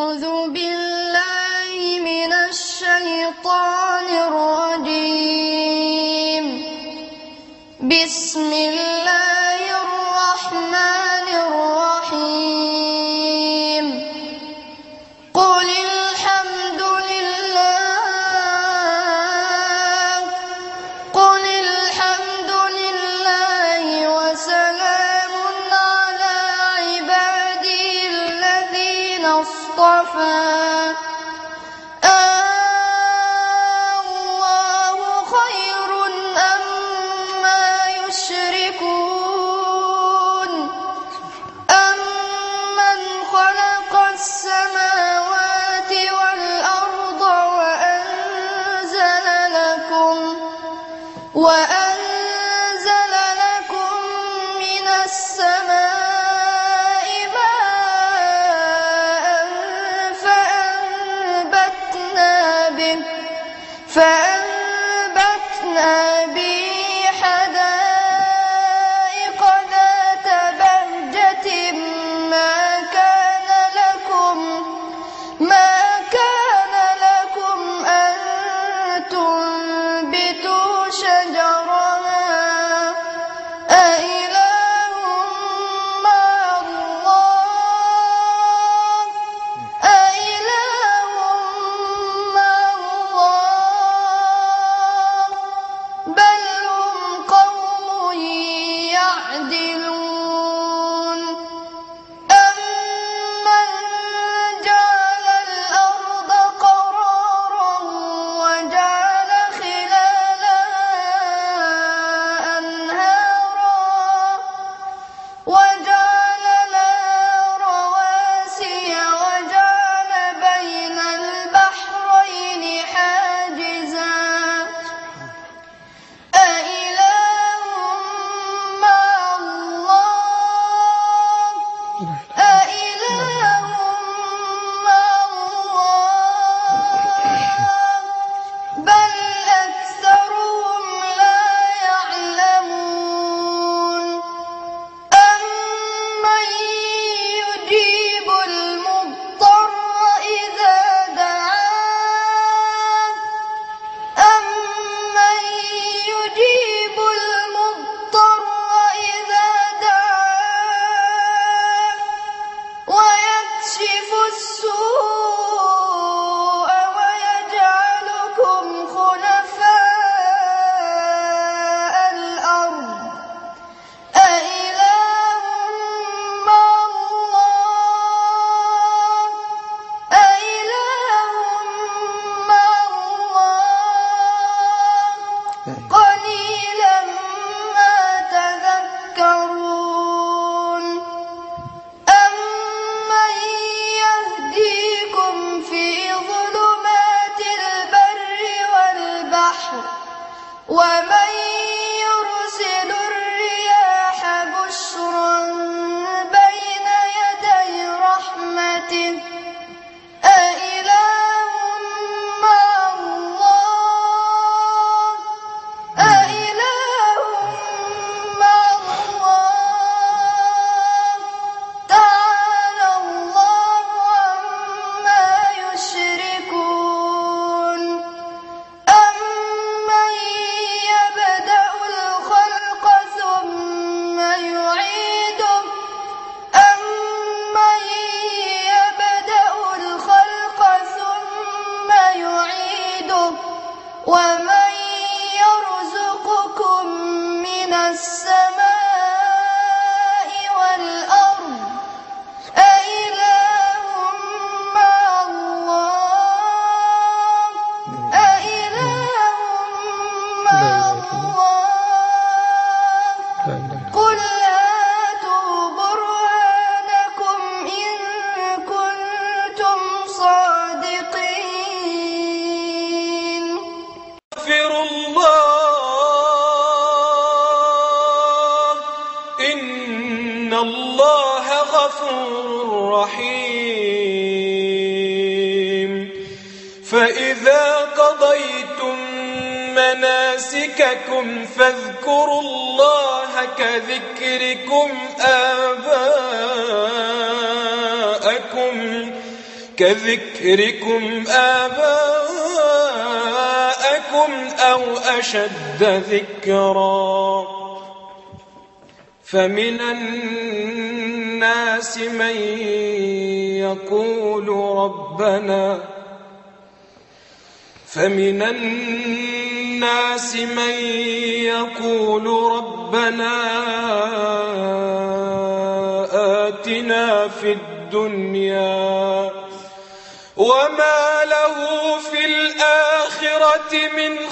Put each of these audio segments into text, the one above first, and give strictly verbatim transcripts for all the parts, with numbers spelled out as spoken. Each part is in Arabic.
أعوذ بالله من الشيطان الرجيم. بسم الله الرحمن الرحيم. قل الحمد لله قل الحمد لله وسلام على عباده الذين اصطفى. الله خير أما يشركون أمن خلق السماوات والأرض وأنزل لكم وأنزل لكم من السماء ماء فأنبتنا به فأنبتنا به حدائق ذات بهجة ما كان لكم ما كان لكم أن تنبتوا شجرها أإله مع الله أإله مع الله بل هم قوم يعدلون. أمن جعل الأرض قرارا وجعل خلالها أنهارا وجعل لها رواسي وجعل بين البحرين حاجزا أإله مع الله أإله مع الله بل أكثرهم لا يعلمون. أمن يجيب المضطر إذا دعاه أمن يجيب المضطر إذا دعاه ويكشف السوء ويجعلكم خلفاء الأرض أإله مع الله أإله مع الله قليلا ما تذكرون. أمن يهديكم في ظلمات البر والبحر ومن يرسل الرياح بشرا بين يدي رحمته أإله مع الله أإله مع الله تعالى الله عما يشركون. أمن يبدأ الخلق ثم يعيده أمن يبدأ الخلق ثم يعيده ومن يرزقكم من السماء والأرض أإله مع الله أإله مع الله قل هاتوا برهانكم إن كنتم صادقين. أستغفر الله إن الله غفور رحيم. فإذا قضيتم مناسككم فاذكروا الله كذكركم آباءكم كذكركم آباءكم أو أشد ذكرا فمن الناس من يقول ربنا فمن الناس من يقول ربنا آتنا في الدنيا وما له في الآخرة من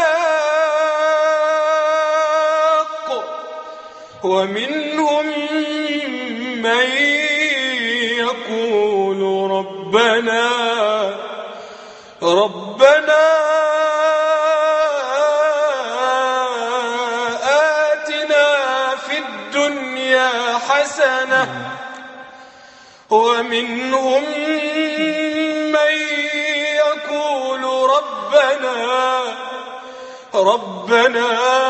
خلاق ومنهم من يقول ربنا ربنا آتنا في الدنيا حسنة ومنهم من يقول ربنا ربنا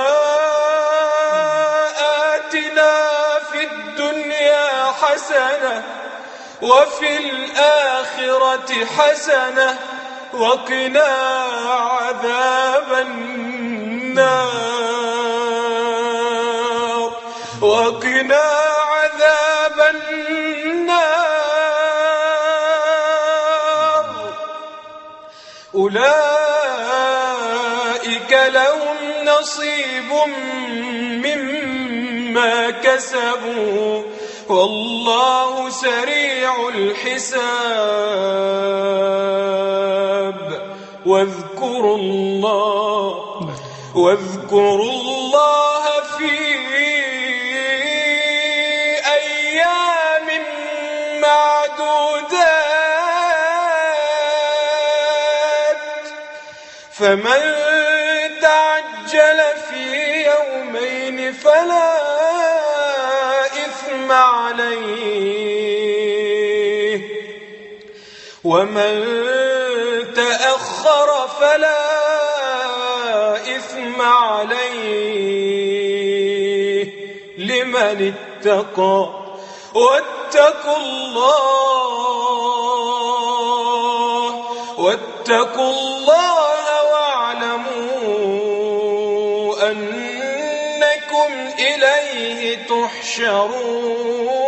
آتنا في الدنيا حسنة وفي الآخرة حسنة وقنا عذاب النار وقنا عذاب النار أولئك لهم نصيب مما كسبوا والله سريع الحساب واذكروا الله واذكروا الله في أيام معدودات فمن تعجل في يومين فلا إثم عليه ومن تأخر فلا إثم عليه لمن اتقى واتقوا الله واتقوا الله واعلموا أنكم إليه تحشرون